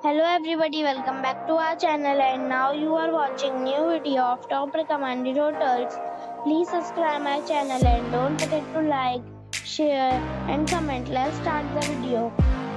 Hello everybody, welcome back to our channel and now you are watching new video of top recommended hotels. Please subscribe my channel and don't forget to like, share and comment. Let's start the video.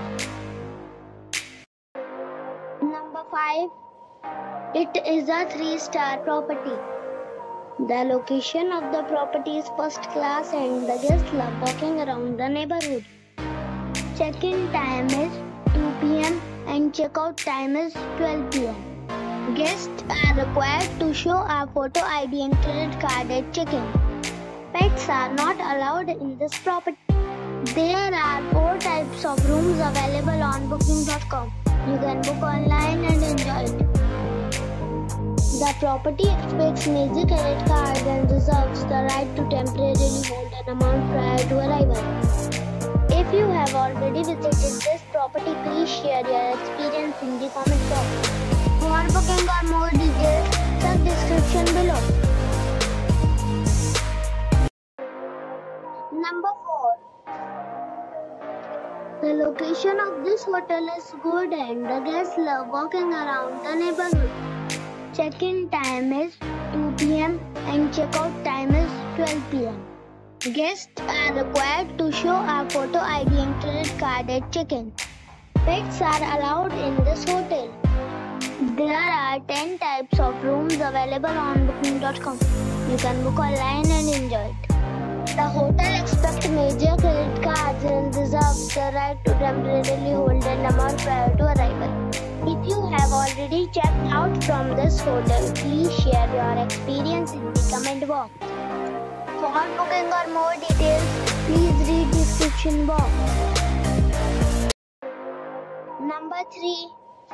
Number 5. It is a 3-star property. The location of the property is first class and the guests love walking around the neighborhood. Check-in time is 2 p.m. and check-out time is 12 p.m. Guests are required to show a photo ID and credit card at check-in. Pets are not allowed in this property. There are 4 types of rooms available on booking.com. You can book online and enjoy it. The property expects major credit cards and reserves the right to temporarily hold an amount prior to arrival. If you have already visited this property, please share your experience in the comment box. For booking or more details, check description below. Number 4. The location of this hotel is good and the guests love walking around the neighborhood. Check-in time is 2 p.m. and check-out time is 12 p.m. Guests are required to show a photo ID and credit card at check-in. Pets are allowed in this hotel. There are 10 types of rooms available on booking.com. You can book online and enjoy it. The hotel expects major credit cards and reserves the right to temporarily hold an amount prior to arrival. If you have already checked out from this hotel, please share your experience in the comment box. For booking or more details, please read description box. Number 3.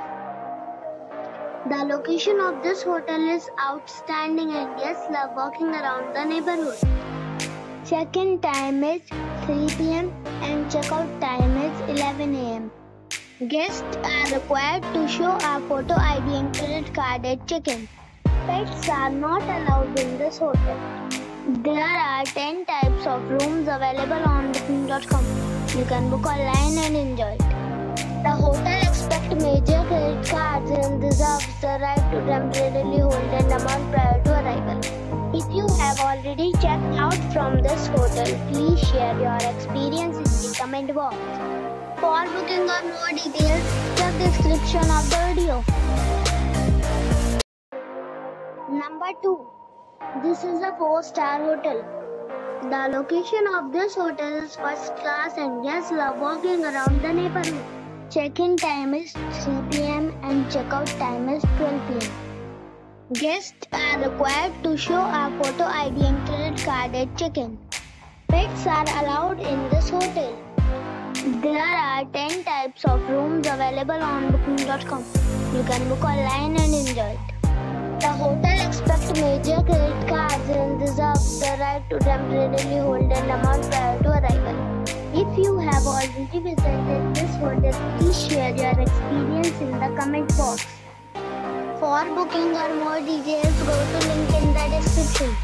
The location of this hotel is outstanding and guests love walking around the neighborhood. Check-in time is 3 p.m. and check-out time is 11 a.m. Guests are required to show a photo ID and credit card at check-in. Pets are not allowed in this hotel. There are 10 types of rooms available on booking.com. You can book online and enjoy it. The hotel expects major credit cards and reserves the right to temporarily hold an amount prior to arrival. If you have already checked out from this hotel, please share your experience in the comment box. For booking or more details, check the description of the video. Number 2. This is a 4-star hotel. The location of this hotel is first class and guests love walking around the neighborhood. Check-in time is 3 p.m. and check-out time is 12 p.m. Guests are required to show a photo ID and credit card at check-in. Pets are allowed in this hotel. There are 10 types of rooms available on booking.com. You can book online and enjoy it. The hotel expects major credit cards and reserves the right to temporarily hold an amount prior to arrival. If you have already visited this hotel, please share your experience in the comment box. For booking or more details, go to link in the description.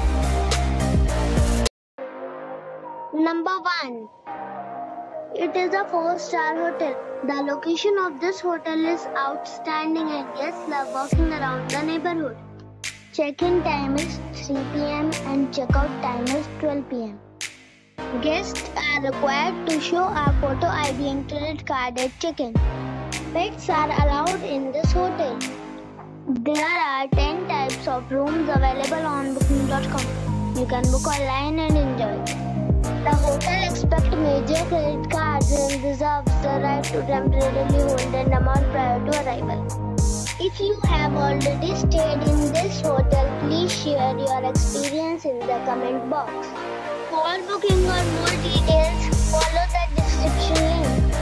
Number 1. It is a 4-star hotel. The location of this hotel is outstanding and guests love walking around the neighborhood. Check-in time is 3 p.m. and check-out time is 12 p.m. Guests are required to show a photo ID and credit card at check-in. Pets are allowed in this hotel. There are 10 types of rooms available on booking.com. You can book online and enjoy it. The hotel expects major credit cards and reserves the right to temporarily hold an amount prior to arrival. If you have already stayed in this hotel, please share your experience in the comment box. For booking or more details, follow the description link.